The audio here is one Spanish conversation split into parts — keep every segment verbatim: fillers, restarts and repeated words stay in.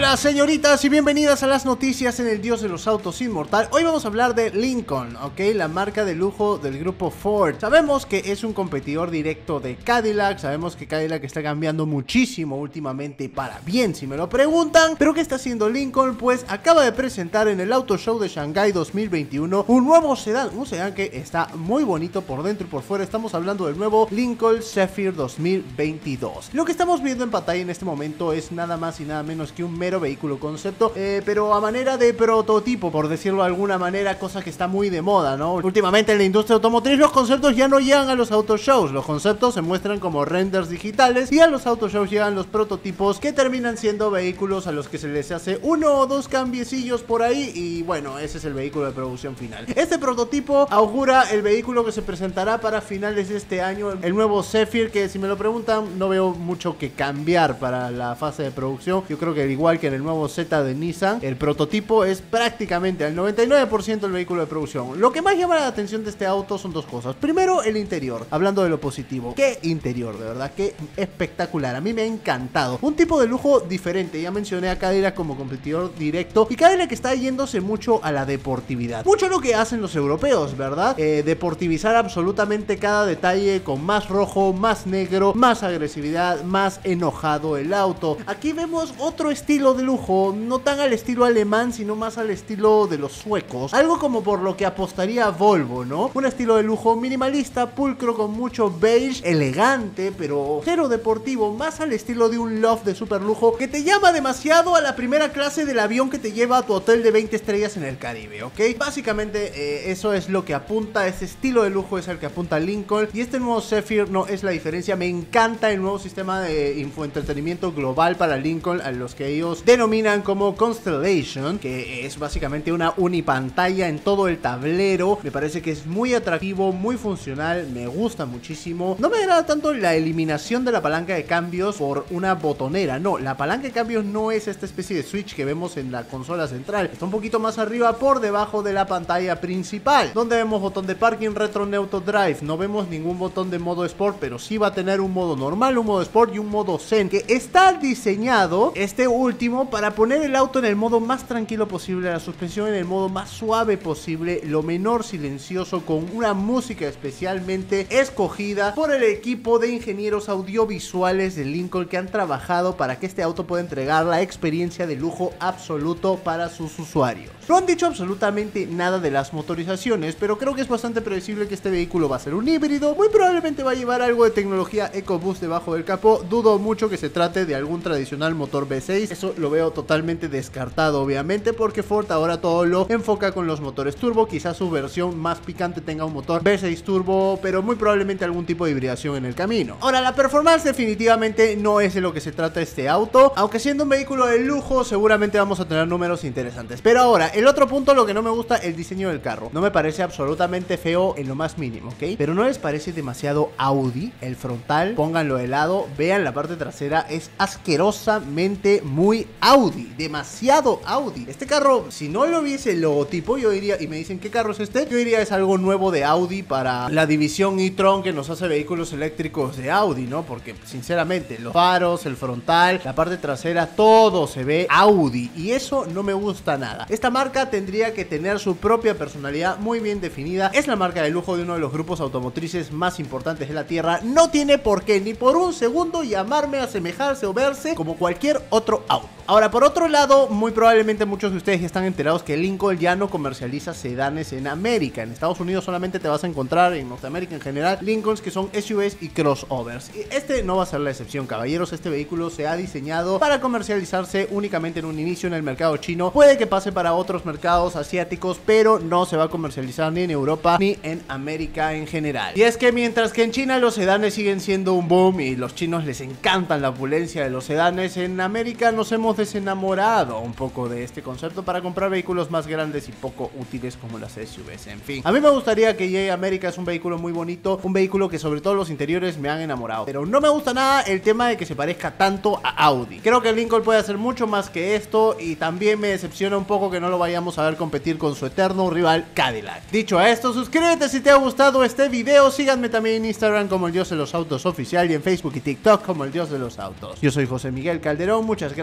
Buenas señoritas y bienvenidas a las noticias en el Dios de los Autos Inmortal. Hoy vamos a hablar de Lincoln, ok, la marca de lujo del grupo Ford. Sabemos que es un competidor directo de Cadillac, sabemos que Cadillac está cambiando muchísimo últimamente para bien si me lo preguntan. Pero ¿qué está haciendo Lincoln? Pues acaba de presentar en el Auto Show de Shanghai dos mil veintiuno un nuevo sedán, un sedán que está muy bonito por dentro y por fuera. Estamos hablando del nuevo Lincoln Zephyr dos mil veintidós. Lo que estamos viendo en pantalla en este momento es nada más y nada menos que un mero vehículo concepto, eh, pero a manera de prototipo, por decirlo de alguna manera, cosa que está muy de moda, ¿no? Últimamente en la industria automotriz los conceptos ya no llegan a los autoshows, los conceptos se muestran como renders digitales y a los autoshows llegan los prototipos que terminan siendo vehículos a los que se les hace uno o dos cambiecillos por ahí y bueno, ese es el vehículo de producción final. Este prototipo augura el vehículo que se presentará para finales de este año, el nuevo Zephyr, que si me lo preguntan no veo mucho que cambiar para la fase de producción. Yo creo que igual que en el nuevo Z de Nissan, el prototipo es prácticamente al noventa y nueve por ciento el vehículo de producción. Lo que más llama la atención de este auto son dos cosas. Primero, el interior. Hablando de lo positivo, qué interior, de verdad, qué espectacular. A mí me ha encantado. Un tipo de lujo diferente. Ya mencioné a Cadillac como competidor directo y Cadillac está yéndose mucho a la deportividad. Mucho lo que hacen los europeos, ¿verdad? Eh, deportivizar absolutamente cada detalle con más rojo, más negro, más agresividad, más enojado el auto. Aquí vemos otro estilo de lujo, no tan al estilo alemán, sino más al estilo de los suecos. Algo como por lo que apostaría Volvo, ¿no? Un estilo de lujo minimalista, pulcro, con mucho beige, elegante, pero cero deportivo, más al estilo de un loft de super lujo que te llama demasiado a la primera clase del avión que te lleva a tu hotel de veinte estrellas en el Caribe, ¿ok? Básicamente eh, eso es lo que apunta, ese estilo de lujo es el que apunta Lincoln y este nuevo Zephyr no es la diferencia. Me encanta el nuevo sistema de infoentretenimiento global para Lincoln, a los que ellos denominan como Constellation, que es básicamente una unipantalla en todo el tablero. Me parece que es muy atractivo, muy funcional, me gusta muchísimo. No me agrada tanto la eliminación de la palanca de cambios por una botonera, no, la palanca de cambios no es esta especie de switch que vemos en la consola central, está un poquito más arriba por debajo de la pantalla principal, donde vemos botón de parking, retro, neutro, drive. No vemos ningún botón de modo sport, pero sí va a tener un modo normal, un modo sport y un modo zen, que está diseñado, este último, para poner el auto en el modo más tranquilo posible, la suspensión en el modo más suave posible, lo menor silencioso, con una música especialmente escogida por el equipo de ingenieros audiovisuales de Lincoln que han trabajado para que este auto pueda entregar la experiencia de lujo absoluto para sus usuarios. No han dicho absolutamente nada de las motorizaciones, pero creo que es bastante predecible que este vehículo va a ser un híbrido, muy probablemente va a llevar algo de tecnología EcoBoost debajo del capó. Dudo mucho que se trate de algún tradicional motor V seis, eso lo veo totalmente descartado obviamente, porque Ford ahora todo lo enfoca con los motores turbo. Quizás su versión más picante tenga un motor V seis turbo, pero muy probablemente algún tipo de hibridación en el camino. Ahora, la performance definitivamente no es de lo que se trata este auto, aunque siendo un vehículo de lujo seguramente vamos a tener números interesantes. Pero ahora, el otro punto, lo que no me gusta, el diseño del carro. No me parece absolutamente feo en lo más mínimo, ¿ok? Pero no les parece demasiado Audi el frontal. Pónganlo de lado, vean la parte trasera, es asquerosamente muy Audi, demasiado Audi. Este carro, si no lo viese el logotipo, yo diría, y me dicen ¿qué carro es este? Yo diría es algo nuevo de Audi para la división e-tron que nos hace vehículos eléctricos de Audi, ¿no? Porque sinceramente los faros, el frontal, la parte trasera, todo se ve Audi y eso no me gusta nada. Esta marca tendría que tener su propia personalidad muy bien definida. Es la marca de lujo de uno de los grupos automotrices más importantes de la tierra. No tiene por qué ni por un segundo llamarme a asemejarse o verse como cualquier otro auto. Ahora, por otro lado, muy probablemente muchos de ustedes ya están enterados que Lincoln ya no comercializa sedanes en América. En Estados Unidos solamente te vas a encontrar, en Norteamérica en general, Lincolns que son S U Vs y crossovers. Y este no va a ser la excepción, caballeros. Este vehículo se ha diseñado para comercializarse únicamente en un inicio en el mercado chino. Puede que pase para otros mercados asiáticos, pero no se va a comercializar ni en Europa ni en América en general. Y es que mientras que en China los sedanes siguen siendo un boom y los chinos les encantan la opulencia de los sedanes, en América nos hemos desenamorado un poco de este concepto para comprar vehículos más grandes y poco útiles como las S U Vs. En fin, a mí me gustaría que llegue a América. Es un vehículo muy bonito, un vehículo que sobre todo los interiores me han enamorado, pero no me gusta nada el tema de que se parezca tanto a Audi. Creo que Lincoln puede hacer mucho más que esto y también me decepciona un poco que no lo vayamos a ver competir con su eterno rival Cadillac. Dicho esto, suscríbete si te ha gustado este video, síganme también en Instagram como el Dios de los Autos Oficial y en Facebook y TikTok como el Dios de los Autos. Yo soy José Miguel Calderón, muchas gracias por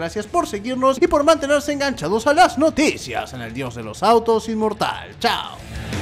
por seguirnos y por mantenerse enganchados a las noticias en el Dios de los Autos Inmortal. Chao.